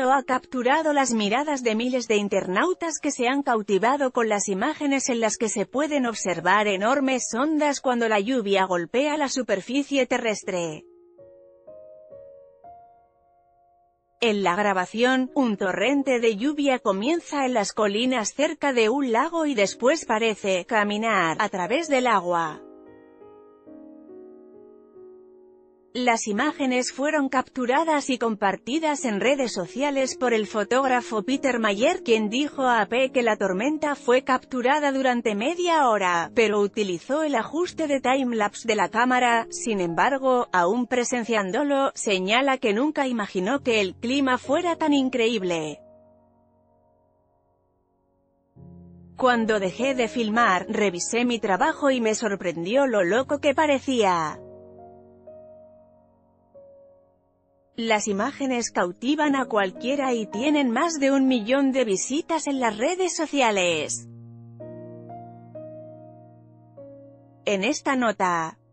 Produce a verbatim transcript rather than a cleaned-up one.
video ha capturado las miradas de miles de internautas que se han cautivado con las imágenes en las que se pueden observar enormes ondas cuando la lluvia golpea la superficie terrestre. En la grabación, un torrente de lluvia comienza en las colinas cerca de un lago y después parece caminar a través del agua. Las imágenes fueron capturadas y compartidas en redes sociales por el fotógrafo Peter Mayer, quien dijo a A P que la tormenta fue capturada durante media hora, pero utilizó el ajuste de timelapse de la cámara. Sin embargo, aún presenciándolo, señala que nunca imaginó que el clima fuera tan increíble. Cuando dejé de filmar, revisé mi trabajo y me sorprendió lo loco que parecía. Las imágenes cautivan a cualquiera y tienen más de un millón de visitas en las redes sociales. En esta nota